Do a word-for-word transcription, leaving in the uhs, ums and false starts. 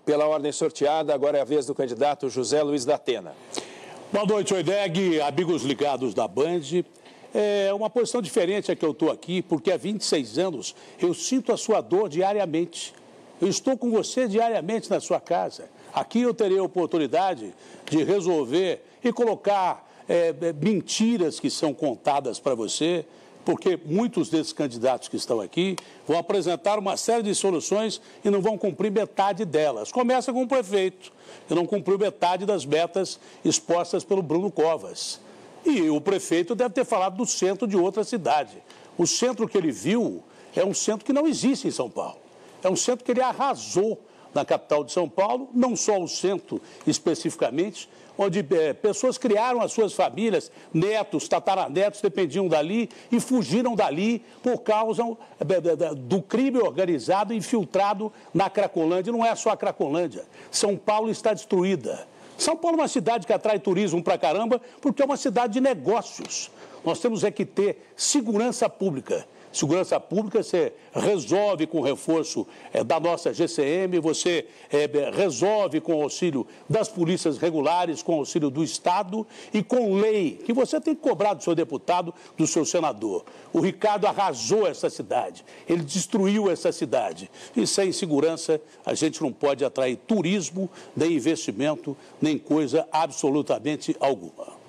Pela ordem sorteada, agora é a vez do candidato José Luiz da Atena. Boa noite, Oideg, amigos ligados da Band. É uma posição diferente a que eu estou aqui, porque há vinte e seis anos eu sinto a sua dor diariamente. Eu estou com você diariamente na sua casa. Aqui eu terei a oportunidade de resolver e colocar é, mentiras que são contadas para você, porque muitos desses candidatos que estão aqui vão apresentar uma série de soluções e não vão cumprir metade delas. Começa com o prefeito, que não cumpriu metade das metas expostas pelo Bruno Covas. E o prefeito deve ter falado do centro de outra cidade. O centro que ele viu é um centro que não existe em São Paulo. É um centro que ele arrasou na capital de São Paulo, não só o centro especificamente, onde é, pessoas criaram as suas famílias, netos, tataranetos dependiam dali e fugiram dali por causa é, do crime organizado infiltrado na Cracolândia. Não é só a Cracolândia. São Paulo está destruída. São Paulo é uma cidade que atrai turismo pra caramba porque é uma cidade de negócios. Nós temos é que ter segurança pública. Segurança pública você resolve com o reforço é, da nossa G C M, você é, resolve com o auxílio das polícias regulares, com o auxílio do Estado e com lei, que você tem que cobrar do seu deputado, do seu senador. O Ricardo arrasou essa cidade, ele destruiu essa cidade. E sem segurança a gente não pode atrair turismo, nem investimento, nem coisa absolutamente alguma.